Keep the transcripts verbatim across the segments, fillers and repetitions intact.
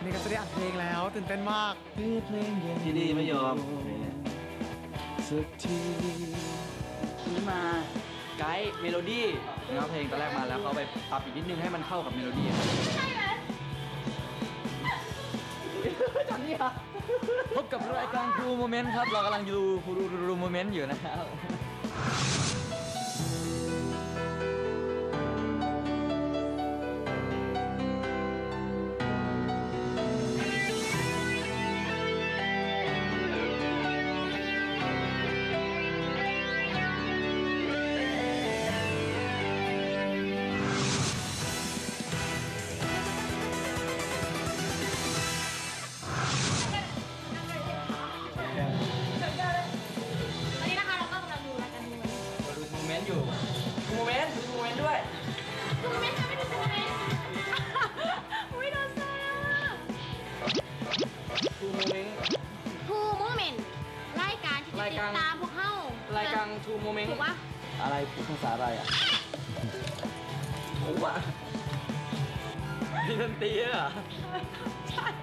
นี่ก็จะได้อัดเพลงแล้วตื่นเต้นมากเพลงที่ดีไม่ยอมสักทีนี่มาไกด์เมโลดี้เนื้อเพลงตอนแรกมาแล้วเขาไปปรับอีกนิดนึงให้มันเข้ากับเมโลดี้ใช่ไหมจำนี่ค่ะพบกับรายการครูโมเมนต์ครับเรากำลังดูครูรูโมเมนต์อยู่นะครับอยู่ดูโมเมนต์ดูโมเมนต์ด้วยดูโมเมนต์ไม่ดูโมเมนต์อุ้ยโดนแซวดูโมเมนต์ทูโมเมนต์รายการที่จะติดตามพวกเฮารายการทูโมเมนต์ถูกปะอะไรภาษาอะไรอ่ะผมว่ามีดนตรีเหรอใช่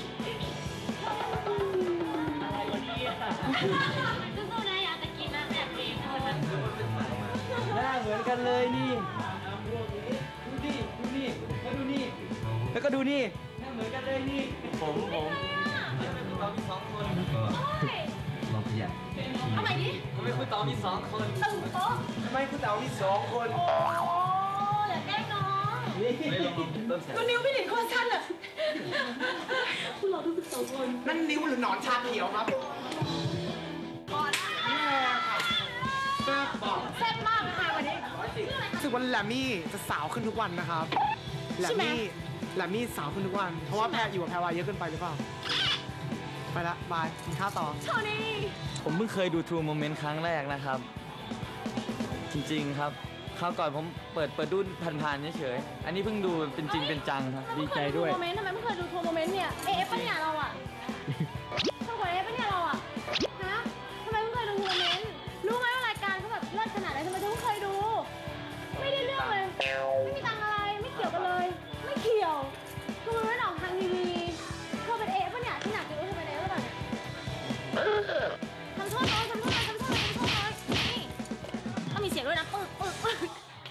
อะไรวะเนี่ยสู้ๆนะอยากจะกินนะแบบเองหน้าเหมือนกันเลยนี่ดูดิดูนี่แล้วดูนี่แล้วก็ดูนี่หน้าเหมือนกันเลยนี่ผมผมเรามีสองคนลองเปลี่ยนเอาใหม่ดิทำไมคุณเต๋ามีสองคนตึงโต๊ะทำไมคุณเต๋ามีสองคนโอ้อย่าแกล้งน้องไม่ลองเริ่มแสบก็นิ้วพี่หลินคนสั้นอะคุณเราดูสิบสองคนนั่นนิ้วหรือหนอนชาเขียวครับก่อนนี่ค่ะแซ่บบอกแซ่บมากค่ะวันนี้รู้สึกว่าแลมมี่จะสาวขึ้นทุกวันนะครับแลมมี่แลมมี่สาวขึ้นทุกวันเพราะว่าแพรอยู่กับแพรวาเยอะเกินไปหรือเปล่าไปละบายกินข้าวต่อโชนี่ผมเพิ่งเคยดู True Moment ครั้งแรกนะครับจริงๆครับคราวก่อนผมเปิดเปิดดูผ่านๆเฉยๆอันนี้เพิ่งดูเป็นจริงเป็นจังครับดีใจด้วยโมเมนต์ทำไมไม่เคยดู True Moment เนี่ยเอฟปะเนี่ยเราอะชอบกว่าเอฟปะเนี่ยเราอะฮะทำไมไม่เคยดู True Moment รู้ไหมว่ารายการเขาแบบเลิศขนาดไหนทำไมถึงไม่เคยดูไม่ได้เรื่องเลยไม่มีตังอะไรไม่เกี่ยวกันเลยไม่เกี่ยวคือมันไม่ออกทางทีวีเธอเป็นเอฟปะเนี่ยที่หนักจะรู้เธอเป็นเอฟปะเนี่ยทำโทษน้อยทำโทษน้อยทำโทษน้อยทำโทษน้อยนี่ต้องมีเสียงด้วยนะปึ๊กปึ๊กปึ๊ก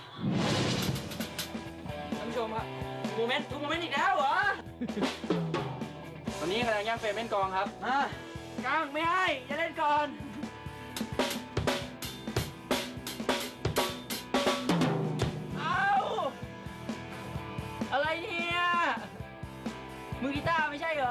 ท่านผู้ชมครับโมเมนต์ทุกโมเมนต์อีกแล้วเหรอวันนี้กำลังย่างเฟรมเล่นกองครับมากางไม่ให้อย่าเล่นก่อนเอาอะไรเนี่ยมือกีตาร์ไม่ใช่เหรอ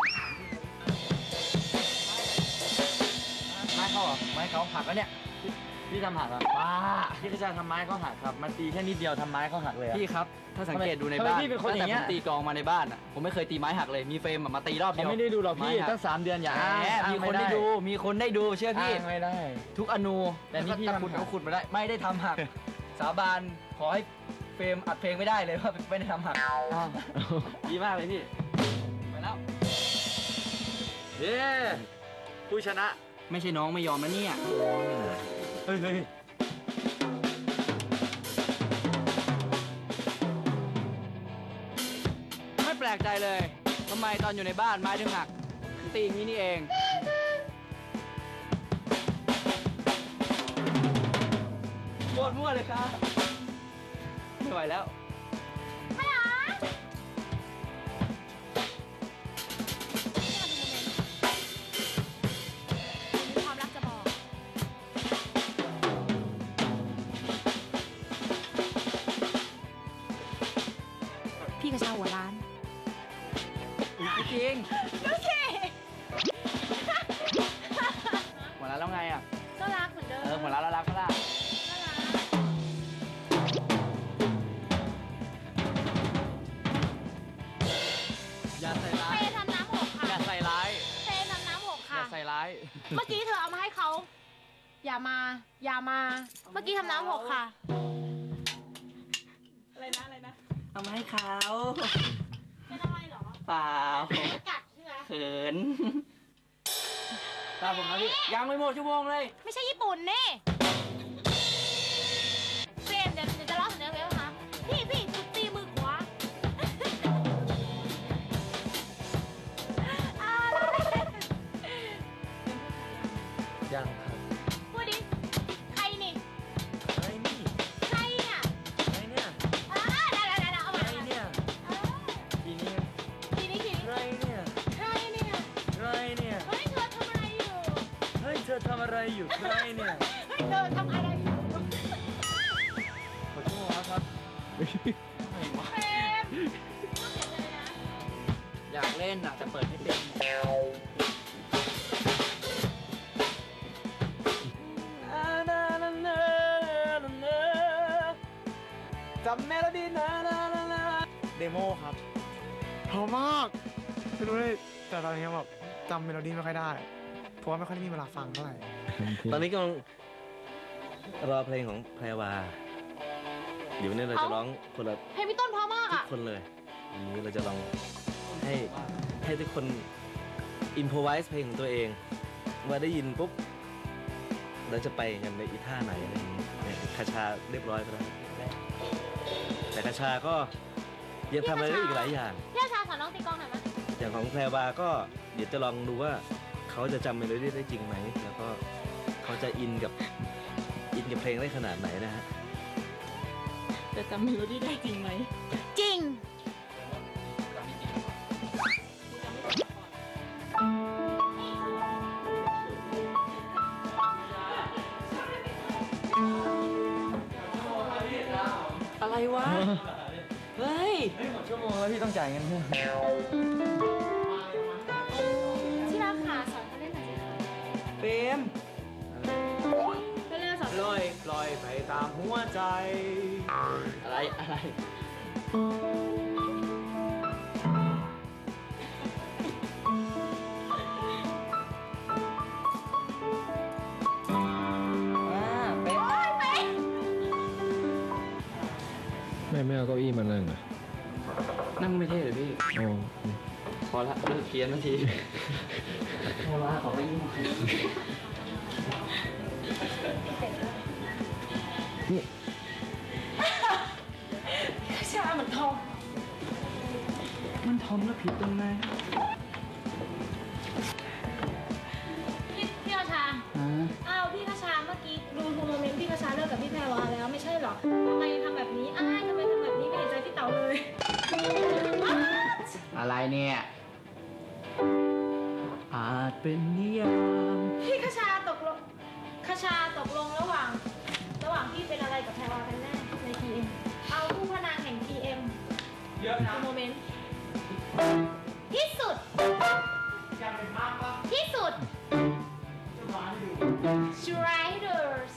ไม้เขาเหรอไม้เขาหักแล้วเนี่ยพี่ทำหักเหรอว้าพี่กระจายทำไม้เขาหักครับมันตีแค่นิดเดียวทำไม้เขาหักเลยพี่ครับถ้าสังเกตดูในบ้านพี่เป็นคนอย่างเงี้ยตีกองมาในบ้านอ่ะผมไม่เคยตีไม้หักเลยมีเฟรมมาตีรอบเดียวไม่ได้ดูหรอกพี่ตั้งสามเดือนอย่ามีคนได้ดูมีคนได้ดูเชื่อพี่ไม่ได้ทุกอนูแต่นี่พี่ขุดเขาขุดมาได้ไม่ได้ทำหักสาบานขอให้เฟรมอัดเพลงไม่ได้เลยว่าไม่ได้ทำหักดีมากเลยพี่ไปแล้วเย้ผู้ชนะไม่ใช่น้องไม่ยอมนะเนี่ยเฮ้ยเฮ้ยไม่แปลกใจเลยทำไมตอนอยู่ในบ้านไม้ถึงหักตีอย่างนี้นี่เองโคตรมั่วเลยครับไม่ไหวแล้วพี่กระชาหัวร้านจริงดูสิหัวร้านแล้วไงอ่ะก็รักเหมือนเดิมเออหัวร้านแล้วรักก็รักอย่าใส่ร้ายเฟย์ทำน้ำหกค่ะอย่าใส่ร้ายเฟย์ทำน้ำหกค่ะอย่าใส่ร้ายเมื่อกี้เธอเอามาให้เขาอย่ามาอย่ามาเมื่อกี้ทำน้ำหกค่ะอะไรนะอะไรนะเอามาให้เขาเป็นอะไรหรอเปล่ากัดใช่ไหมเขินตาผมนะพี่ยังไม่หมดชั่วโมงเลยไม่ใช่ญี่ปุ่นนี่เฟรมเดี๋ยวจะร้องเสนอเลยนะคะพี่พี่ตีมือขวาอยู่ใกล้เนี่ยเธอทำอะไรอยู่ขอโทษนะครับเฟรมต้องเสียใจนะอยากเล่นอ่ะแต่เปิดไม่เป็นจำเมโลดี้นะนะนะนะเดโมครับเพราะมากไม่รู้เลยแต่ตอนนี้แบบจำเมโลดี้ไม่ค่อยได้ เพราะว่าไม่ค่อยได้มีเวลาฟังเท่าไหร่ตอนนี้กำลังรอเพลงของแพรวาเดี๋ยววันนี้เราจะร้องคนละเพลงพี่ต้นเพราะมากทุกอ่ะคนเลยวันนี้เราจะลองให้ให้ทุกคนอินพ o ไวส์เพลงของตัวเองว่าได้ยินปุ๊บเราจะไปกันในอีท่าไหนอะไรอย่างนี้เนี่ยคาชาเรียบร้อยไปแล้วแต่คาชาก็ยังทำอะไรได้อีกหลายอย่างพี่อาชาสอนน้องตีกลองหน่อยไหมอย่างของแพรวาก็เดี๋ยวจะลองดูว่าเขาจะจำเมโลดี้ได้จริงไหมแล้วก็เขาจะอินกับอินกับเพลงได้ขนาดไหนนะฮะจะจำเมโลดี้ได้จริงไหมจริงอะไรวะ เฮ้ยชั่วโมงแล้วพี่ต้องจ่ายเงินเพื่อนที่รักขาสอนเขาเล่นหน่อยสิคะเฟรมเล่นๆสอนปล่อยปล่อยไปตามหัวใจ อะไร อะไร อ่าเป๊ะไม่ไม่เอาเก้าอี้มานั่งอ่ะนั่งไม่เท่เลยพี่อ๋อพอละเลิกเพี้ยนนาทีโทรมาขอไปยิ่งชาเหมือนทองมันทอมแล้วผิดตรงไหนพี่พี่อาชาฮะอ้าวพี่กระชาเมื่อกี้ดูทูโมเมนต์พี่กระชาเลิกกับพี่แพรวาแล้วไม่ใช่เหรอทำไมทำแบบนี้อ้ายทำไมทำแบบนี้ไม่เห็นใจพี่เต๋าเลยอะไรเนี่ย อาจเป็นนิยามพี่กระชาตกลงกระชาตกลงระหว่าง ระหว่างพี่เป็นอะไรกับแพรวากันแน่ในทีเอ็มเอาคู่พนางแห่งทีเอ็มทูโมเมนต์ที่สุดที่สุด Striders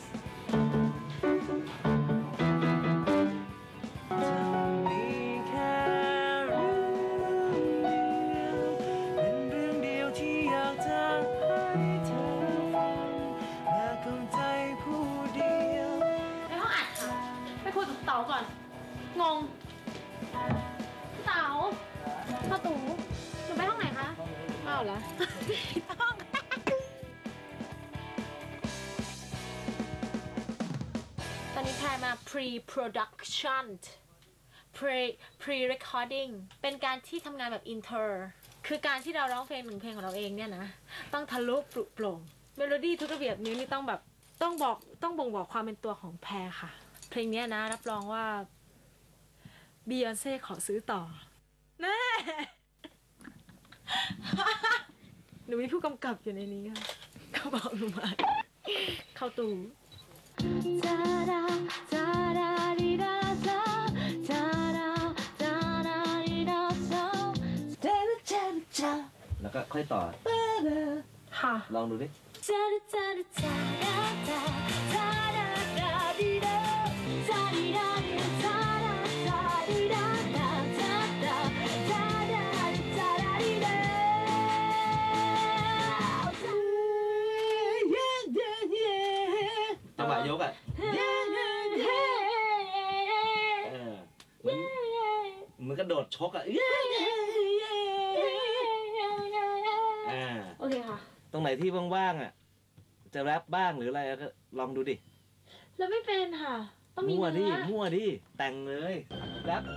มีแค่เรื่องเดียวเป็นเรื่องเดียวที่อยากจะให้เธอฟังและเข้าใจผู้เดียวในห้องอัดค่ะ ไปคุยกับเต๋าก่อน งง เต๋าเต๋าตู่หนูไปห้องไหนคะอ้าวเหรอ ห้อง ตอนนี้แพรมา pre production pre pre recording เป็นการที่ทำงานแบบ inter คือการที่เราร้องเพลงหนึ่งเพลงของเราเองเนี่ยนะ ต้องทะลุปลุกโปร่งเมโลดี้ทุกระเบียบนิ้วนี่ต้องแบบต้องบอกต้องบ่งบอกความเป็นตัวของแพรค่ะ เพลงเนี้ยนะ รับรองว่า Beyonce ขอซื้อต่อแน่ หนูมีผู้กำกับอยู่ในนี้ค่ะเขาบอกหนูมาเข้าตูจาดาจาดาดีดาจาจาดาจาดาดีดาจาจาจาจาแล้วก็ค่อยต่อค่ะลองดูดิจาจาจาดาจาจาดาดาดีดาจาดีดาดีจาดาจาดีดาดาจาดาจาดาจาดาดีดาจังหวะยกอ่ะ เออเหมือนเหมือนกระโดดชกอ่ะอ่าโอเคค่ะตรงไหนที่ว่างๆอ่ะ จะแรปบ้างหรืออะไรก็ลองดูดิแล้วไม่เป็นค่ะ ต้องมีมั่วดิเนื้อมั่วดิ แต่งเลยแรป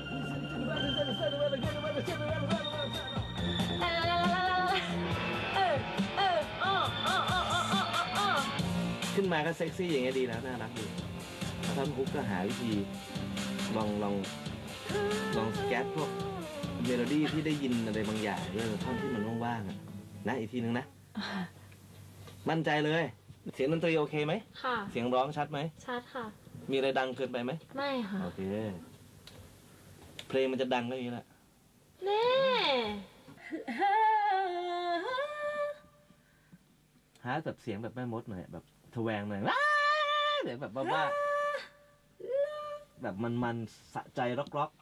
เออเออเออเออเออเออเออเออขึ้นมาก็เซ็กซี่อย่างเงี้ยดีนะน่ารักดีแล้วท่อนฮุกก็หาวิธี ลองลองลองสแกตพวกเมโลดี้ที่ได้ยินอะไรบางอย่างด้วยท่อนที่มันว่างๆอ่ะนะอีกทีนึงนะ มั่นใจเลยเสียงดนตรีโอเคไหมค่ะเสียงร้องชัดไหมชัดค่ะมีอะไรดังเกินไปไหมไม่ค่ะโอเค เพลงมันจะดังก็อย่างนี้แหละเน่หาแบบเสียงแบบแม่มดหน่อยแบบทะแวงหน่อยว้าเสียงแบบบ้าๆแบบมันๆสะใจร็อก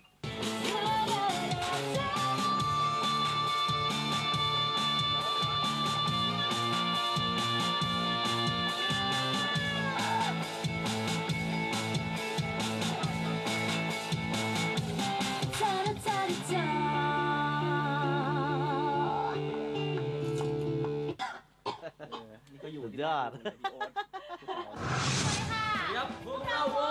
ๆสุดยอดครับพวกเราว